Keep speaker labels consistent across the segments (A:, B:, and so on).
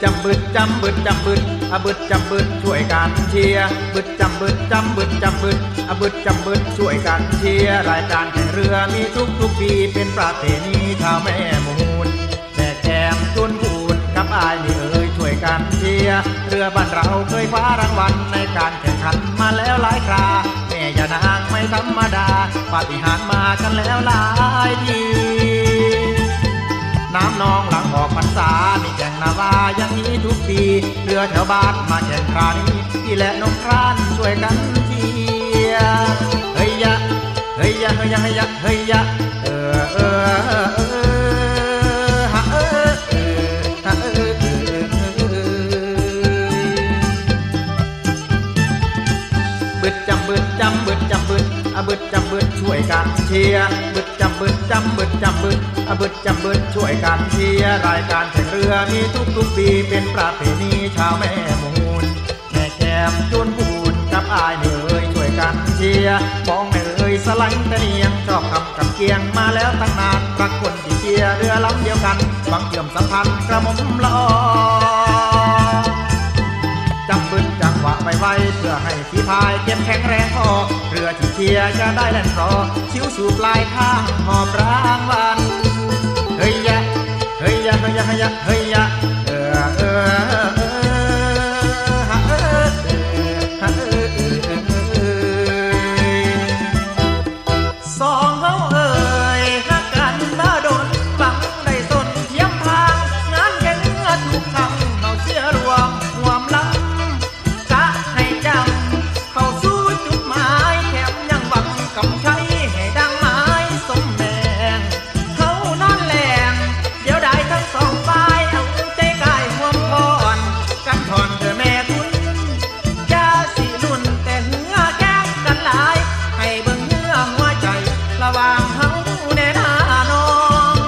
A: ำบึดจำบึดจำบึดอะบึดจำบึดช่วยกันเชียร์บึดจำบึดจำบึดจำบึดอะบึดจำบึดช่วยกันเชียร์รายการแข่งเรือมีทุกปีเป็นประเพณีชาวแม่มูลแม่แก้มจุนพูดกับอายนี่ช่วยกันเชียร์เรือบ้านเราเคยคว้ารางวัลในการแข่งขันมาแล้วหลายคราแม่ยานางไม่ธรรมดาปาฏิหาริย์มากันแล้วหลายทีน้ำนองหลังออกพรรษามีแข่งนาวาอย่างนี้ทุกปีเรือแถวบ้านมาแข่งครานี้พี่และน้องครานช่วยกันเชียร์เฮ้ยยะเฮ้ยยะเฮ้ยยะเฮ้ยยะเฮ้ยยะบึดจำบึดจำบึดจำบึดอะบึดจำบึดช่วยกันเชียร์บึดจำบึดจำบึดจำบึดอะบึดจำบึดช่วยกันเชียร์รายการแข่งเรือมีทุกปีเป็นประเพณีชาวแม่มูลแม่แก้มจุนพูนกับอายเหนื่อยช่วยกันเชียร์มองเหนื่อยสลังตะเนียงชอบคำกับเกียงมาแล้วตั้งนานรักคนที่เชียร์เรือลำเดียวกันหวังเชื่อมสัมพันธ์กระหม่อมละอจำบึดจังหวะไวๆเพื่อให้ฝีพายเข้มแข็งแรงพอเรือที่เชียร์จะได้แล่นรอชิวสู่ปลายทางหอบรางวัลเฮ้ยยะเฮ้ยยะเฮ้ยยะเฮ้ยยะเฮ้ยยะสองเขาฮักกันมาโดนฟังได้สนเทียมทางงานแข่งเรือทุกครั้งเขาเชียร์รวมห่วมลำกะให้จำเข้าสู่จุดหมายแถมยังหวังกำชัยให้ดังไม้สมแดงเขานอนแหลงเดี๋ยวได้ทั้งสองฝ่ายเอาใจกายห่วมพรกันถอนเธอแม่คุณอย่าสิลุ่นแต่เหือแก้งกันหลายให้เบิ่งเนื้อหัวใจระหว่างเฮาแน่นาน้อง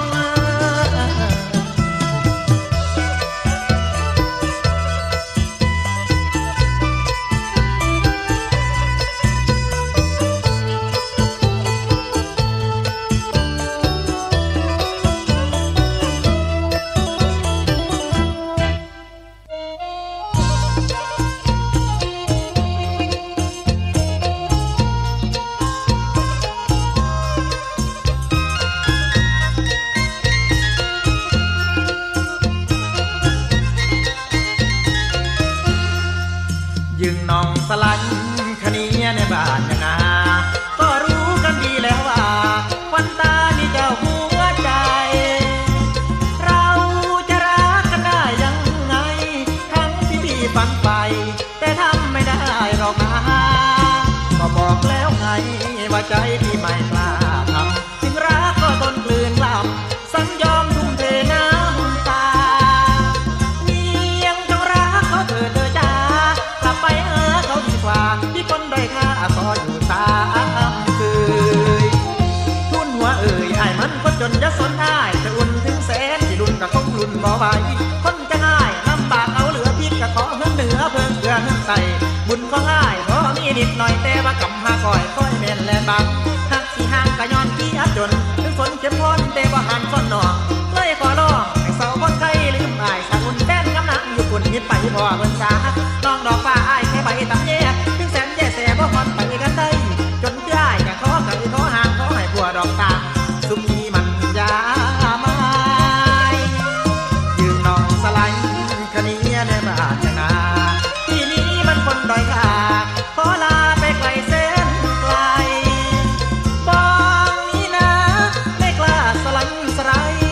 A: ยึงน้องสลันคณีในบ้านยังนาก็รู้กันดีแล้วว่าควันตานี่เจ้าหัวใจเราจะรักกันได้ยังไงทั้งที่พี่ฝันไปแต่ทำไม่ได้หรอกนะก็บอกแล้วไงว่าใจพี่ไม่กล้าทำถึงรักก็ทนกลืนกล่ำสัญยอมทุ่มเทน้ำตามียังต้องรักเขาเธอจ้ากลับไปเขาดีกว่าที่คนด้อยค่าขออยู่ตามเคยทุนหัวไอ้มันคนจนจะสนได้จะอุ่นถึงแสนที่รุ่นกับของรุ่นบ่ไหวคนจะง่ายลำบากเอาเหลือพิษกับขอเฮือนเหนือเพิ่งเกลือเฮือนใส่บุญของอ้ายพอมีนิดหน่อยแต่ว่ากำหาก่อยค่อยแม่นแลนบังหักสีห่างกะย้อนที่อัดจนถึงฝนเจ็บพ้นแต่ว่าหันซ่อนนองเลยขอร้องให้เศร้าคนไทยลืมอ้ายสาอุ่นแฟนกำลังอยู่ปุ่นฮิตไปพอเบิ่งสาน้องดอกฟ้าอ้ายแค่ใบตำแยถึงแสนแย่แสบ่ฮอนไปกันได้จนที่อ้ายก็ขอไก่ขอห่างขอให้บัวดอกตาสุขีมันยาไม้ยืมน้องสไลด์คณีในบ้านยังนาที่นี้มันคนด้อยค่าขอลาไปไกลแสนไกลบองนี้นะไม่กล้าสลันสไลด์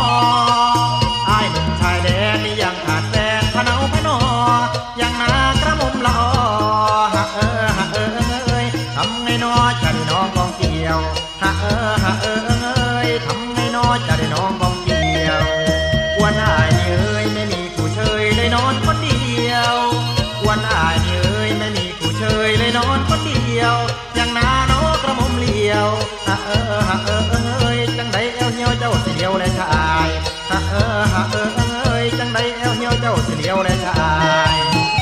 A: อ้ายหนุ่มชายแดนนี่ยังขาดแฟนพะเนาพะนอยังนากระมุมละอฮะฮะทำไงน้อจะได้น้องกองเกี่ยวฮะฮะทำไงน้อจะได้น้องกองเกี่ยววันอ้ายนี่ไม่มีคู่เชยเลยนอนคนเดียววันอ้ายนี่ไม่มีคู่เชยเลยนอนคนเดียวยังนาโนกระมุมเลียวฮะฮะจังใดเอวเหี่ยวเจ้าสิเลียวและชายฮะฮะจังใดเอวเหี่ยวเจ้าสิเลียวและชาย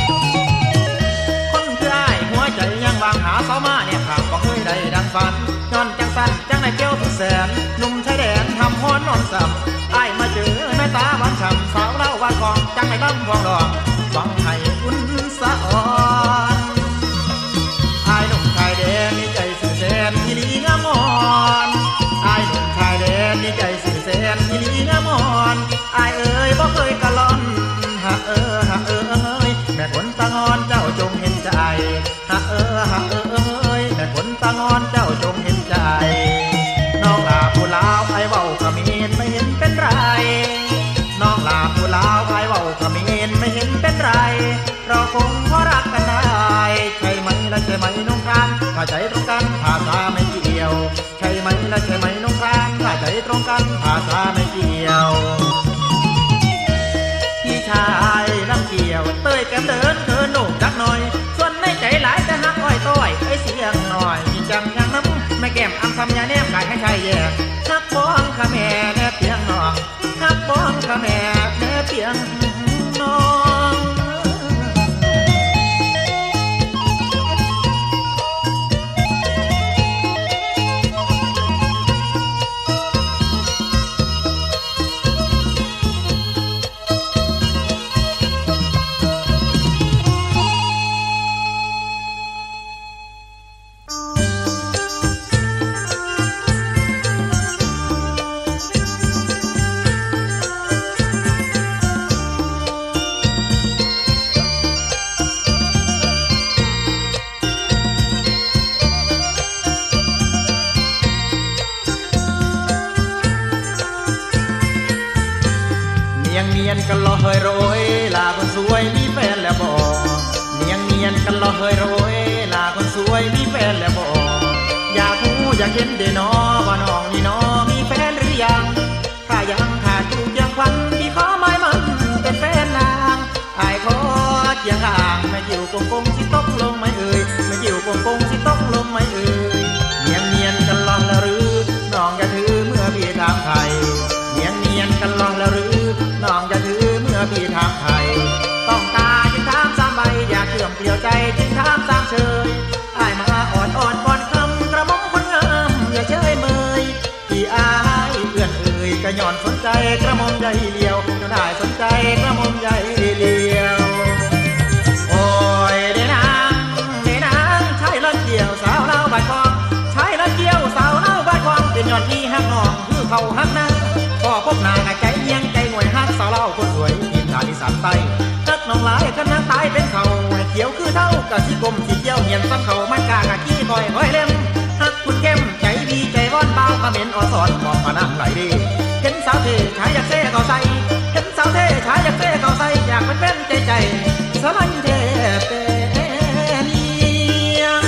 A: คนคืออ้ายหัวใจยังวางหาสาวมาเนี่ยข้างบ่เคยได้ดังฝันย้อนจังสั้นจังได้เกี่ยวทุกแสนหนุ่มชายแดนทำฮ้อนนอนสับอ้ายมาเจอหน้าตาหวานฉ่ำสาวเล่าว่าของจังให้บ้ำพองดอกฟังให้อุ่นสะอ่อนอ้ายหนุ่มชายแดนนี่ใจสื่อแสนอีหลีงามอ่อนอ้ายหนุ่มชายแดนนี่ใจสื่อแสนอีหลีงามอ่อนอ้ายเอ๋ยบ่เคยกะล่อนฮะฮะแม่คนตางอนเจ้าจงเห็นใจฮะฮะแม่คนตางอนเจ้าจงเห็นใจน้องลาผู้ลาวไอ้เว้าขมิ้นไม่เห็นเป็นไรน้องลาผู้ลาวไอ้เว้าขมิ้นไม่เห็นเป็นไรเราคงพอรักกันได้ใช่ไหมล่ะใช่ไหมน้องครานถ้าใจตรงกันภาษาไม่เกี่ยวใช่ไหมล่ะใช่ไหมน้องครานถ้าใจตรงกันภาษาไม่เกี่ยวพี่ชายลำเกี่ยวเต้ยแก้มเดินเขินโหนกจักหน่อยส่วนในใจหลายแต่หักอ้อยต้อยไอ้เสียงหน่อยจังยังน้ำไม่แก้มอำคำยาแนมกายให้ชายแย่หักบ้องข้าแม่แน่เพียงน้องหักบ้องข้าแม่แน่เพียงน้องเนียนกันรอเฮยโรยลาคนสวยมีแฟนแล้วบ่เนียนกันรอเฮยโรยลาคนสวยมีแฟนแล้วบ่อยากรู้อยากเห็นเดนอว่าน้องนี่น้อมีแฟนหรือยังถ้ายังขาดจูบยังควันพี่ขอไม้มันเป็นแฟนนางอายขอเคียงข้างไม่อยู่กงสิตกลงไม่เอ่ยไม่อยู่กงสิตกลงไม่เอ่ยเนียนกันรอแล้วหรือน้องอย่าถือเมื่อพี่ถามไทยเนียนกันรอแล้วหรือน้องจะถือเมื่อพี่ถามไทยต้องตาจึงถามสามใบอยากเชื่อมเกลียวใจจึงถามสามเชยอ้ายมาอ่อนก่อนคำกระหม่อมคนงามอย่าเชยเมยพี่อ้ายเอื้อนเอ่ยกระย่อนสนใจกระหม่อมใหญ่เลียวจนได้สนใจกระหม่อมใหญ่เลียวโอ้ยเดนางชายละเกี่ยวสาวเล่าบาดคองชายละเกี่ยวสาวเล่าบาดคองเป็นย้อนนี้ฮักน้องคือเขาฮักนาพอพบหน้าใจเอียงใจหน่วยฮักสาวเล่าคนสวยกินทานอีสานใต้นักน้องหลายกันนักตายเป็นเขาเขียวคือเท่ากะสีกลมสีเขียวเหียนซ้ำเขามันกากะขี้คอยเล่มฮักคุณเข้มใจดีใจร้อนเบาขมิ้นอ่อนสอนมองมานั่งไหลดีเห็นสาวเท่ชายอยากเซ่เขาใส่เห็นสาวเท่ชายอยากเซ่เขาใส่อยากเป็นใจสลันเทเปเนียง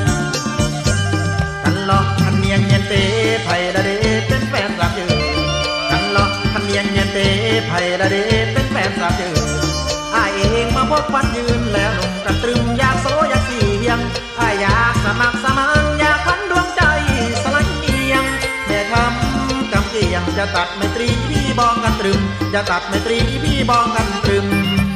A: กันหลอกกันเนียงเงียนเตไผ่ละเดเป็นแฟนสามยืนกันหลอกกันเนียงเงียนเตไผ่ละเดเป็นแฟนสามยืนอ้ายเองมาพบวันยืนแล้วหนุ่มกันตรึมอยากโซอยากเสียงอ้ายอยากสมัครสมานอยากพันดวงใจสลายเอียงแม่คำกำเกียงจะตัดไมตรีพี่บองกันตรึมจะตัดไมตรีพี่บองกันตรึม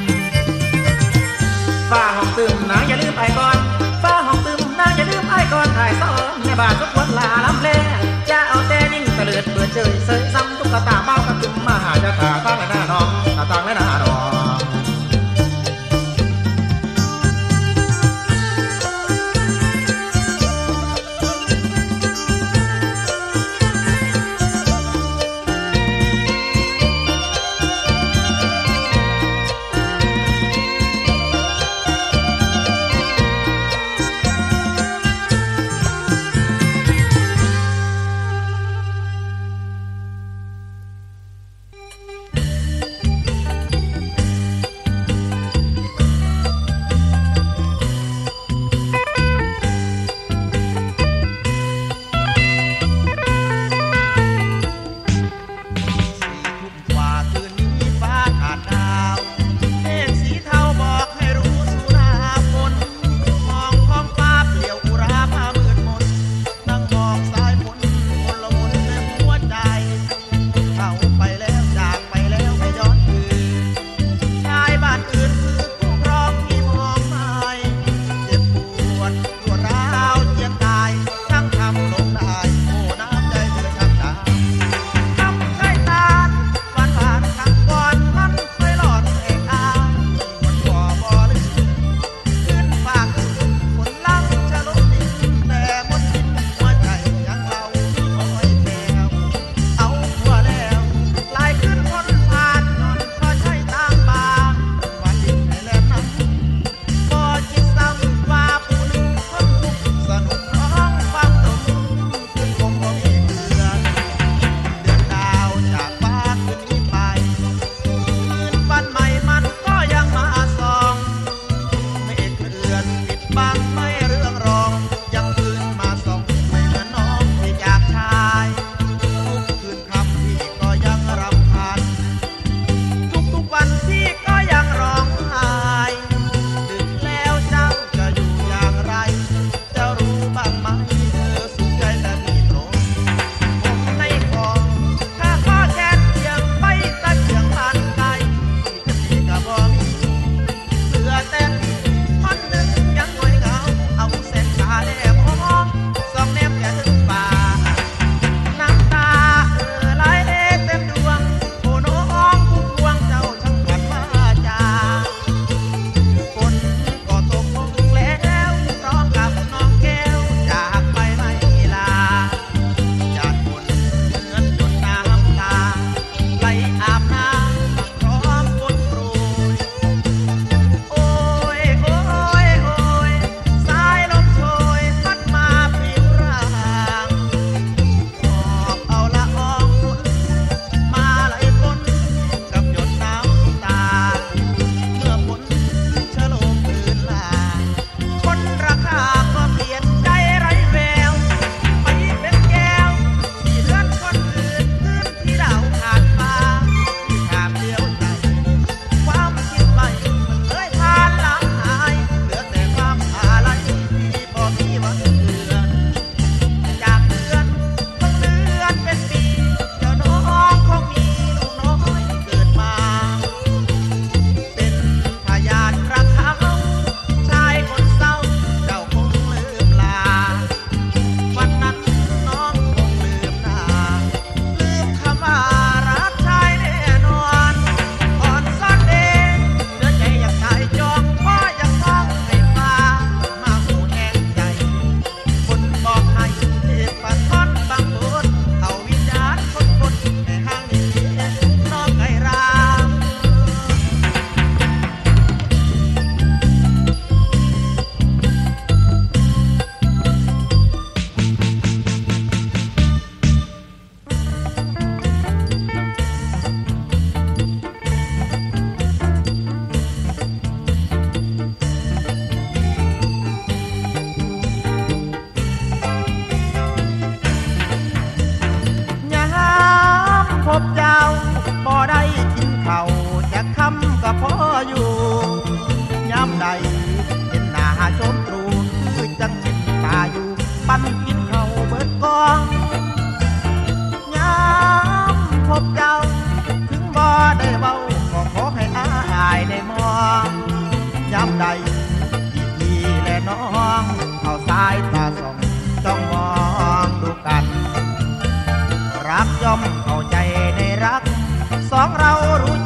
A: ฟ้าห้องตึมนางอย่าลืมไอ้ก่อนฟ้าห้องตึมนางอย่าลืมไอ้ก่อนไอ้ซ้อนในบ้านทุกวันลาลำแลจะเอาแต่นิ่งตะเลิดเบื่อเฉยเสยซ้ำตุ๊กตาเบ้ากับตึมมาหาจะตาตั้งและหน้าน้องตั้งและหน้าน้อง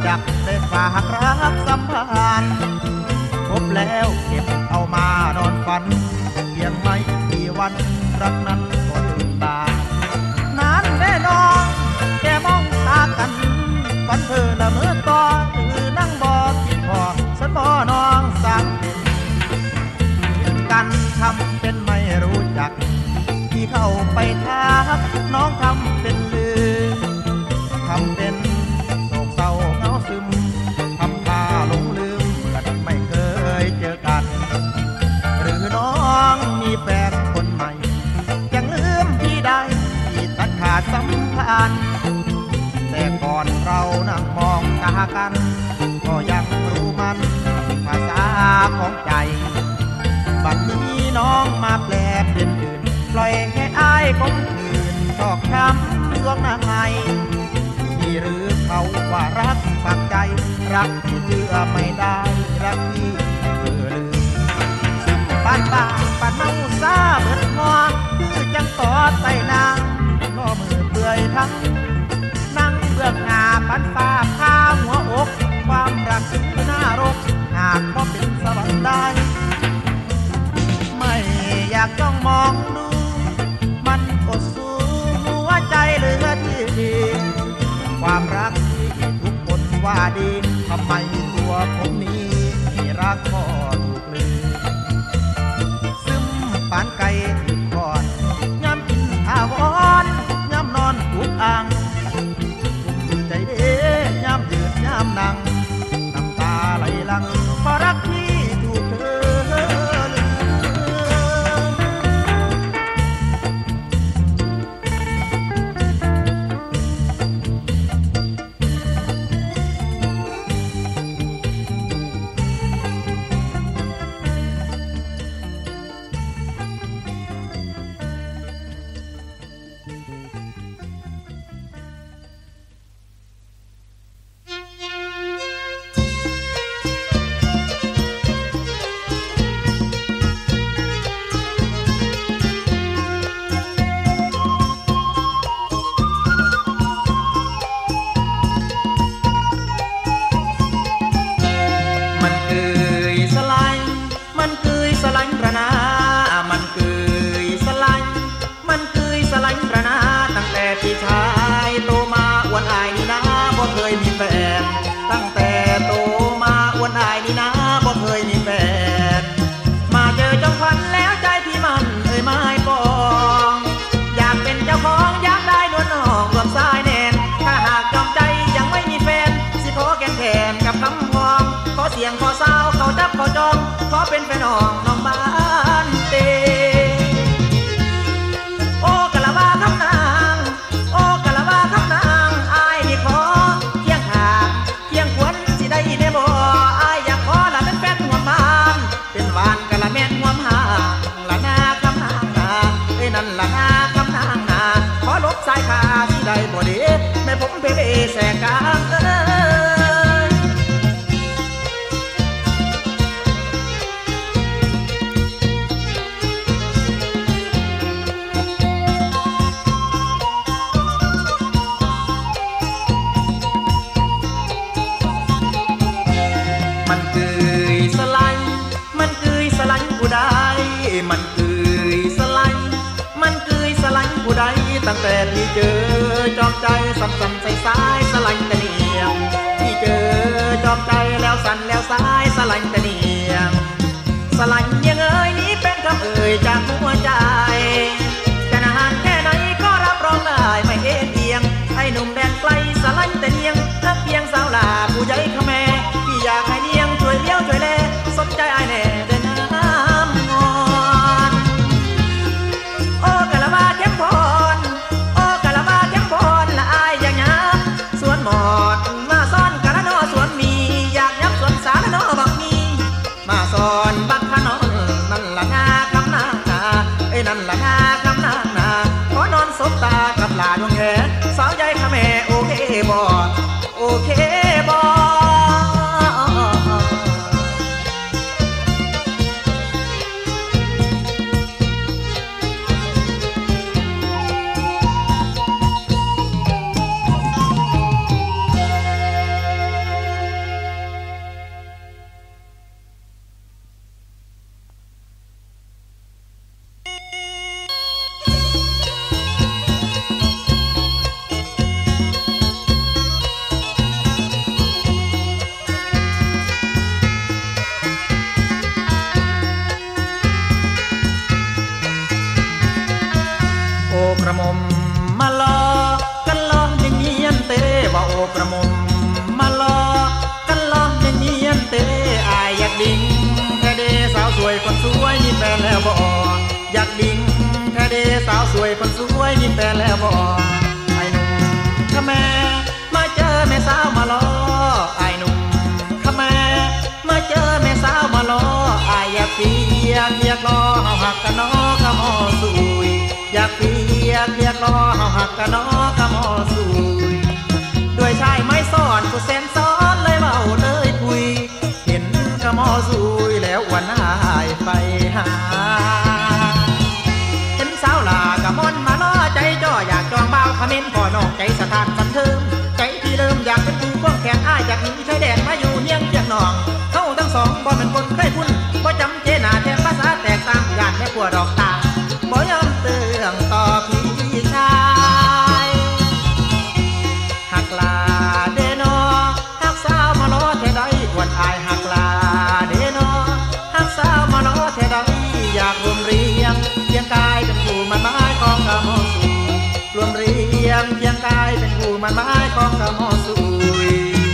A: จักได้ฝากรักสัมพันธ์พบแล้วเก็บเอามานอนฝันเพียงไม่กี่วันรักนั้นก็ถึงบานนั้นได้น้องแค่มองตากันฝันเธอละเมื่อตอนคือนั่งบ่คิดพอสันบ่น้องสังกันทำเป็นไม่รู้จักที่เข้าไปทักน้องทำเป็นลืมทำเป็นโศกเศร้าเงาซึมทำท่าหลงลืมกันไม่เคยเจอกันหรือน้องมีแฟนคนใหม่ยังลืมพี่ได้ที่ตัดขาดสัมพันธ์แต่ก่อนเรานั่งมองตากันก็ยังรู้มันภาษาของใจบัดนี้น้องมาแปลเปลี่ยนอื่นปล่อยให้อ้ายคมคืนชอกช้ำดวงในที่หรือเขาว่ารักฝากใจรักที่เชื่อไม่ได้รักที่ลืมซึ่งบ้านป่าป่าเน่าซาเบิดงอคือจังต่อใส่นางล้อมือเปื่อยทั้งนั่งเบื้องหน้าปันฟ้าข้าหัวอกความรักถึงหน้ารกหากพอเป็นสวรรค์ได้ไม่อยากต้องมองดูมันอดสู้หัวใจเหลือที่ความรักที่ทุกคนว่าดีทำไมตัวผมนี้รักพ่อถูกลืมซึมปานไก่ติดก่อนย้ำกินอาวรย้ำนอนทุกอ่างใจเด้ย้ำยืดย้ำนั่งน้ำตาไหลหลังเพราะรักที่ถูกเธอเสียงขอสาวเขาจับขอจองขอเป็นแฟนน้องบ้านเตโอ้กะละวาคำนางโอ้กะละวาคำนางอายนี่ขอเคียงข้างเคียงขวัญสิได้ในบ่อายอยากขอละเป็นแฟนหัวบ้านเป็นหวานกะละแม่นหัวหางละนาคำนางนาเอ้ยนั่นละนาคำนางนาขอลบสายขาสิได้บ่เด้แม่ผมเพแสกลางมันคือสลันมันคือสลันผู้ใดมันคือสลันมันคือสลันผู้ใดตั้งแต่ที่เจอจอมใจซ้ำๆสายสลันตะเนียงที่เจอจอมใจแล้วสั่นแล้วสายสลันตะเนียงสลันยังเอ่ยนี้เป็นคำเอ่ยจากหัวใจจะนานแค่ไหนก็รับรองได้ไม่เอ็นเอียงให้หนุ่มแดนไกลสลันตะเนียงถ้าเพียงสาวลาผู้ใหญ่ขแม่อยากให้เลี้ยงช่วยเลี้ยวช่วยแลสนใจไอ้แน่เดินน้ำงอนโอ้กะละบาเข้มพรโอ้กะละบาเข้มพรละอายอย่างยับสวนหมอดมาซ่อนกะละนอสวนมีอยากยับสวนสาละนอบักมีมาซ่อนบักขนอนนั่นละนาคำนาแฟนแล้วบ่อยากดิ่งแท้เดสาวสวยคนสวยมีแฟนแล้วบ่ไอ้หนุ่มขะแม่มาเจอแม่สาวมาล้อไอ้หนุ่มขะแม่มาเจอแม่สาวมาล้อไอ้อยากเปียกเรียกล้อเฮาหักกันน้อกะมอสุยอยากเปียกเรียกล้อเฮาหักกันน้อกะมอสุยด้วยชายไม้ซ่อนผู้แสนซ้อนเลยเว้าเลยคุยเห็นกะมอสุยแล้ววันหายไปหาเห็นสาวลากะมอนมาล้อใจจ่ออยากจองบ่าวขมิ้นพ่อน้องใจสถานสันเทิมใจที่เริ่มอยากเป็นผู้ควงแขนอ้ายจากหนีชายแดนมาอยู่เนียงเจียงหนองเข้าทั้งสองบ่เป็นคนเคยคุ้นบ่จำเจหน้าแทนภาษาแตกต่างญาติแม่กลัวดอกตาบ่ยอมเตือนต่อพี่ชายหักลาเดนอหักสาวมาล้อแท้ใดอวดอายหักลาเดนอหักสาวมาล้อแท้ใดอยากรวมเรียงเคียงกายเป็นผู้มันไม้ของกะมอสุยรวมเรียงเคียงกายเป็นผู้มันไม้ของกะมอสุย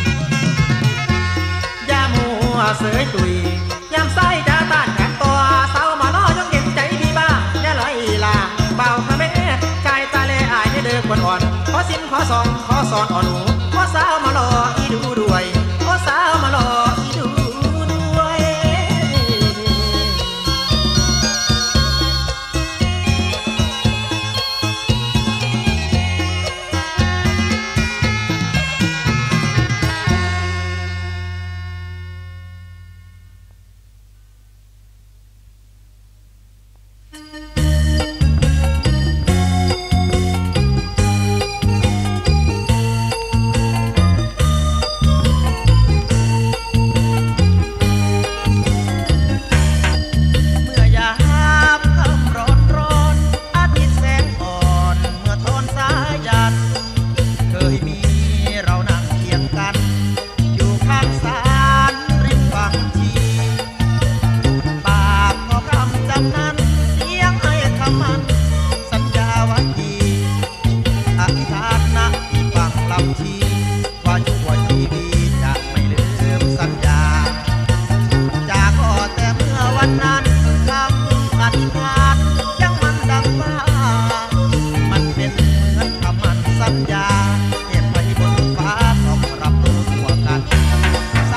A: อย่ามัวเสยตุยยามไส้จะต้านแขนตัวสาวมาล้อยกเย็นใจพี่บ้างอย่าไหลลาเบาขะแม่ชายตาเล่อายให้เด้อคนอ่อนขอสินขอสอนขอสอนอ่อนหนูขอสาวมาล้ออีดูด้วยขอสาวมาล้ออีดูด้วย ส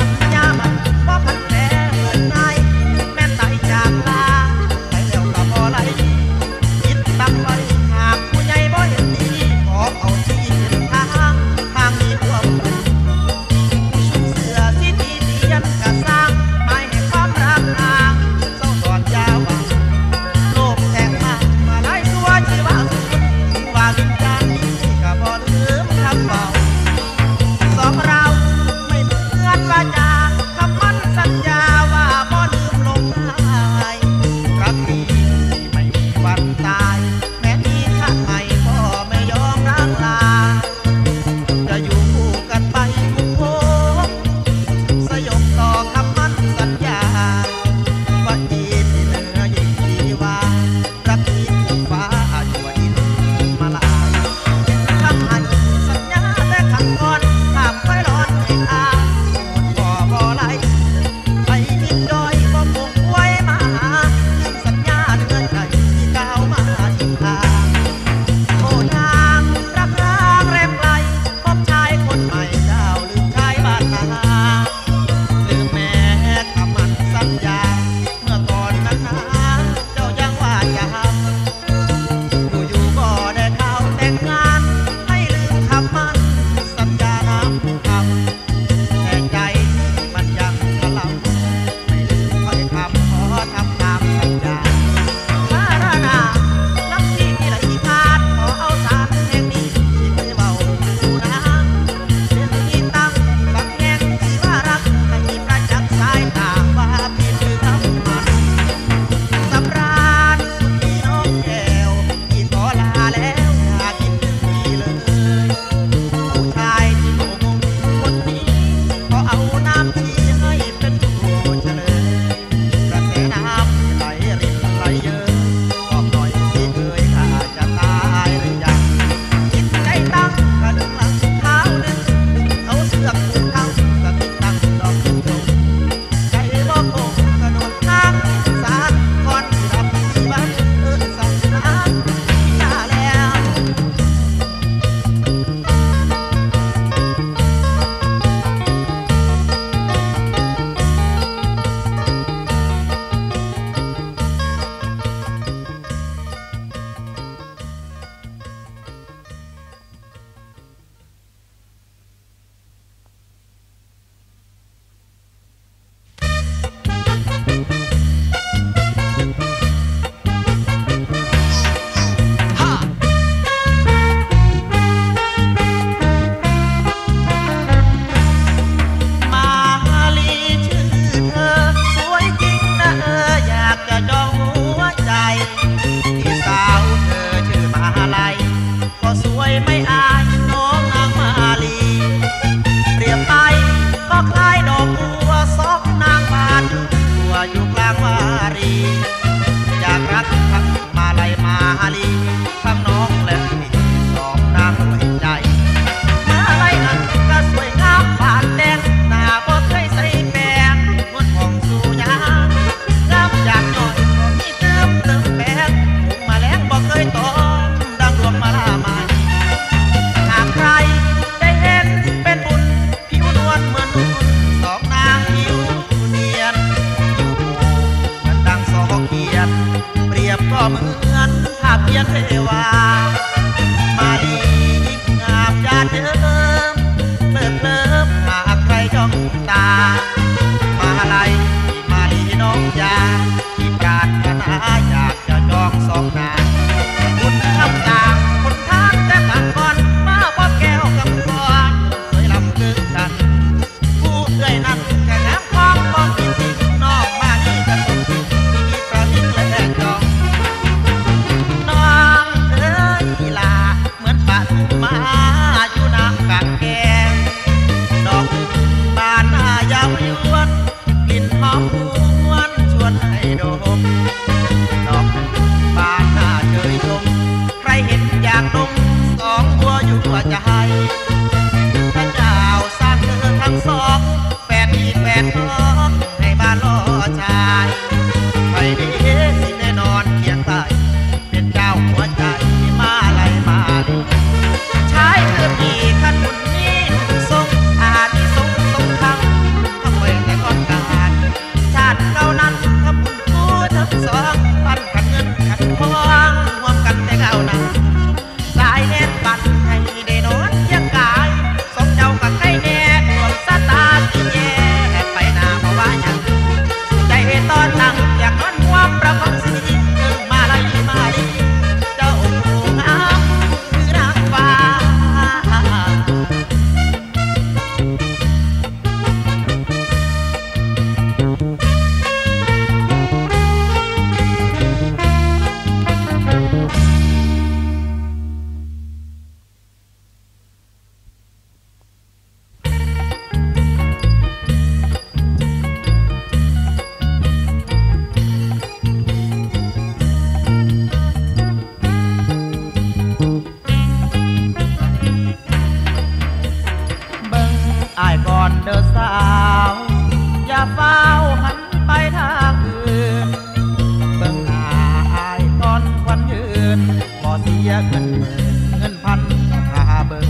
A: ายก่อนเด้อสาวอย่าเฝ้าหันไปทางอื่นเบิ่งหน้าอายตอนควันยืนบ่เสียเงินหมื่นเงินพันค่าเบิ่ง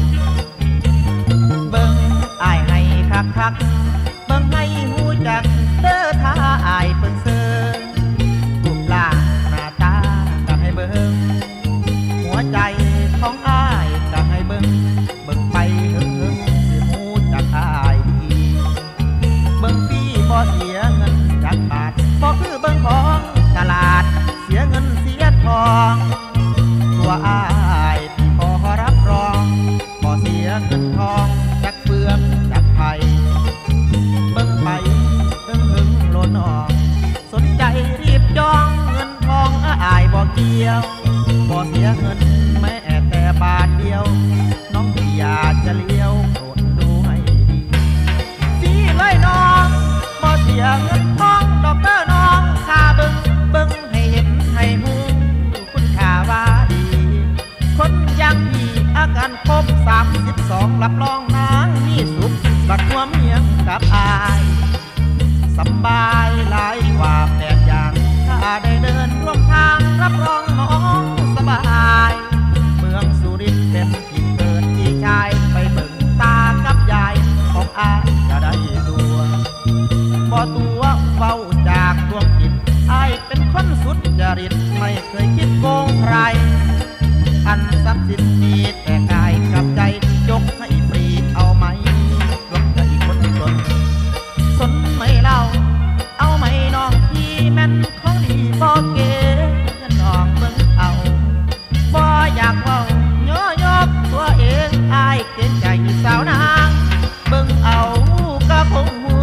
A: อายให้คักเบิ่งให้หูจักเด้อถ้าอายเพิ่งเซิงรูปร่างหน้าตาก็ให้เบิ่งหัวใจของอายก็ให้เบิ่งไปหึงสิหูจักอายดีเบิ่งฟรีบ่เสียเงินจักบาทบ่คือเบิ่งของตลาดเสียเงินเสียทองตัวอายที่พอรับรองบ่เสียเงินทองจักเฟืองจักไผ่เบิ่งไปหึงโลนองสนใจรีบจองเงินทองอายบ่เกี่ยวบ่เสียเงินแม้แต่บาทเดียวน้องที่อยากจะเลี้ยวโปรดดูให้ดีสิเลยน้องบ่เสียเงินทองดอกเตอร์น้องค่าเบิ่งให้เห็นให้หูคุณค่าว่าดีคนอย่างพี่อาการครบ32รับรองนางมีสุขบัดหัวเมียงกับอายสบายหลายกว่า8อย่างถ้าได้เดินร่วมทางรับรองน้องสบายเมืองสุรินทร์เป็นที่เกิดที่ชายไปเบิ่งตากับยายของอายจะได้ตัวบ่ตัวเฝ้าจากดวงจิตอายเป็นคนสุจริตไม่เคยคิดโกงใครอันทรัพย์สินมีแต่กายกับใจยกให้ฟรีเอาไหมดวงใจคนจนสนไม่เล่าเอาไหมน้องพี่แม่นของดีบ่เก๋น้องเบิ่งเอาบ่อยากเว้าย่อยกตัวเองอายเกรงใจสาวนางเบิ่งเอาก็คงหู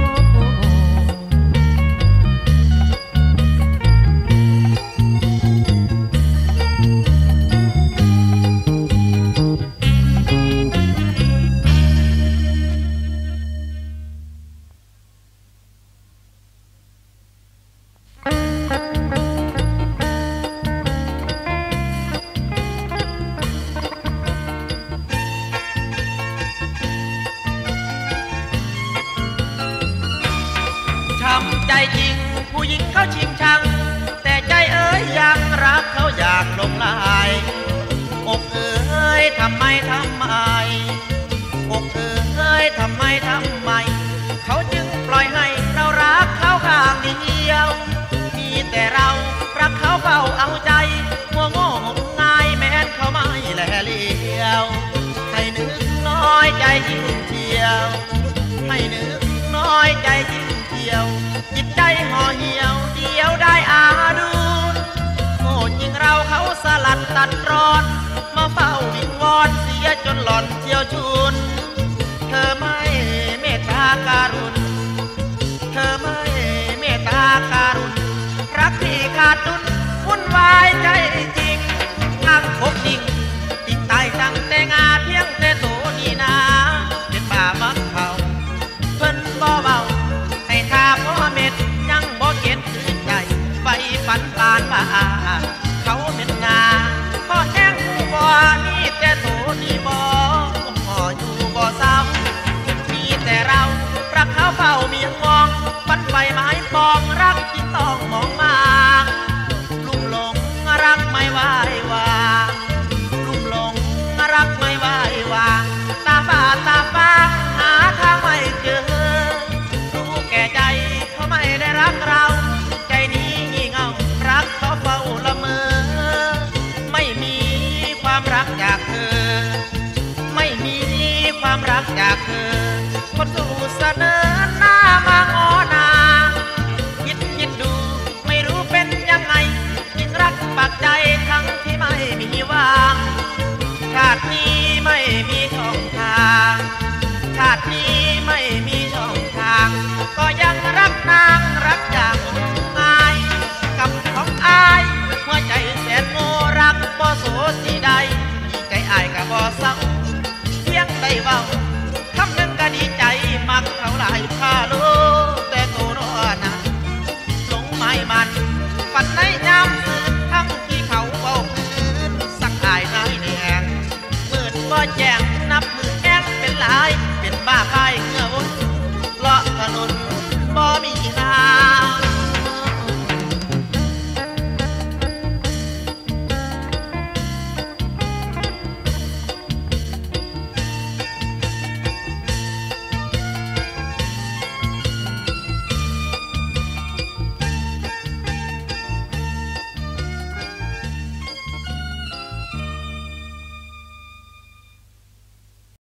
A: ใจจริงผู้หญิงเขาชิงชังแต่ใจเอ๋ยยังรักเขาอย่างหลงไหลอกเอ๋ยทำไมอกเอ๋ยทำไมเขาจึงปล่อยให้เรารักเขาข้างเดียวมีแต่เรารักเขาเฝ้าเอาใจมัวโง่งมงายแม้นเขาไม่แลเลี้ยวให้นึกน้อยใจยิ่งเชียวให้นึกน้อยใจยิ่งเชียวจิตใจห่อเหี่ยวเดียวได้อาดูโง่จริงเราเขาสลัดตัดรอนมาเฝ้าวิงวอนเสียจนหล่อนเที่ยวชุนเธอไม่เมตตาการุณเธอไม่เมตตาการุณรักที่ขาดดุลวุ่นวายใจจริงทั้งคบจริงติดตายตั้งแต่งาเพียงแต่โตนี่นาเป็นป่ามักเขาเพิ่นบ่เบาให้ข้าพ่อเม็ดยังบ่เก็ตตื่นใจไปฝันปานว่าเขาเป็นงาพ่อแห้งหูบ่มีแต่โถนี่บ่พ่ออยู่บ่เศร้ามีแต่เรารักเขาเฝ้าเมียงมองฝันไฟไม้ปองรักจริงต้อง